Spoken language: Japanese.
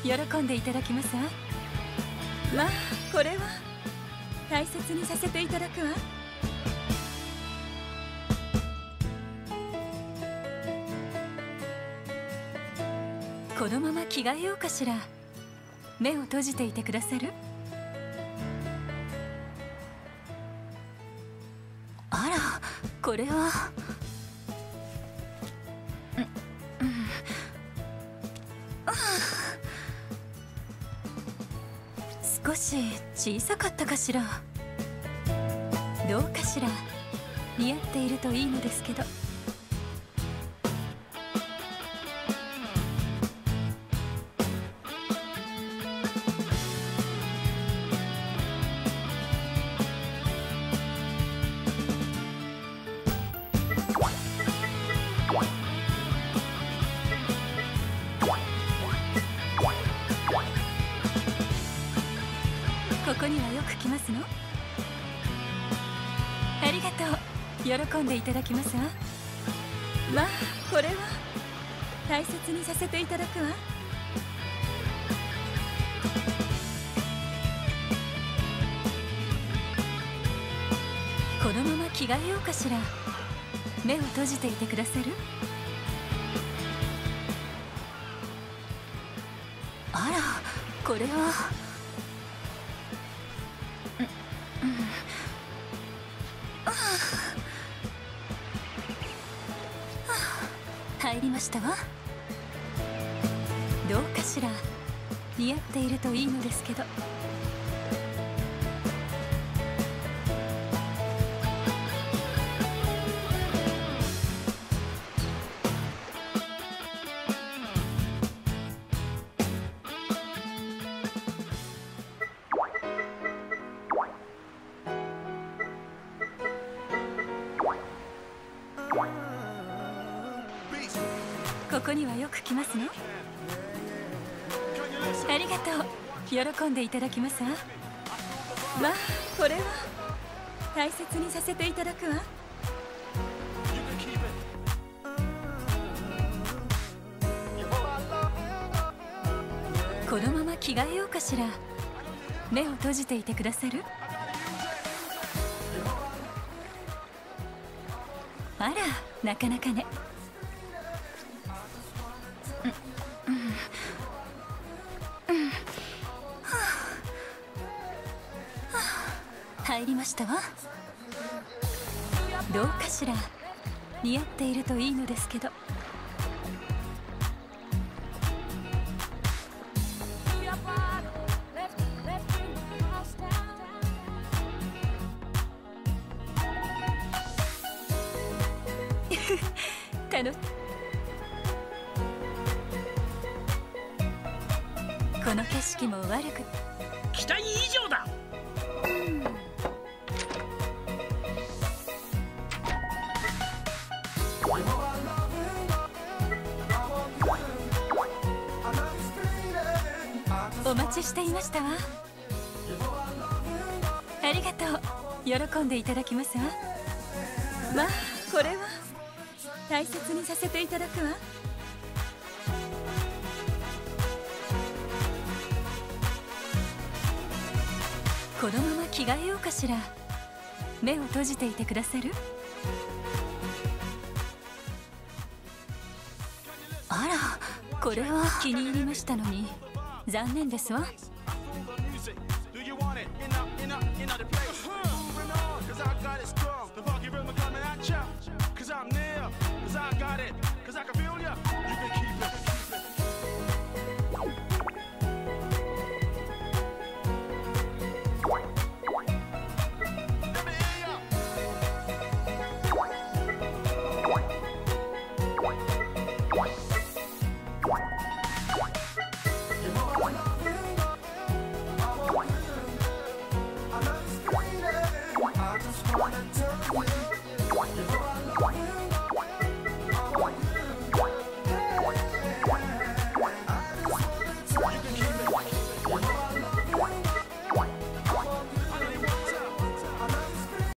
喜んでいただきますわ。まあこれは大切にさせていただくわ。このまま着替えようかしら。目を閉じていてくださる？あら、これは少し小さかったかしら。どうかしら。似合っているといいのですけど。ここにはよく来ますの？ありがとう。喜んでいただきますわ。まあこれは大切にさせていただくわ。このまま着替えようかしら。目を閉じていてくださる？あら、これは入りましたわ。どうかしら。似合っているといいのですけど。ここにはよく来ますの？ありがとう。喜んでいただきますわ。まあこれは大切にさせていただくわ。このまま着替えようかしら。目を閉じていてくださる？あら、なかなかね。入りましたわ。どうかしら。似合っているといいのですけど。この景色も悪く。 期待以上だ。 お待ちしていましたわ。ありがとう。喜んでいただきますわ。まあこれは大切にさせていただくわ。このまま着替えようかしら。目を閉じていてくださる？あら、これは気に入りましたのに残念ですわ。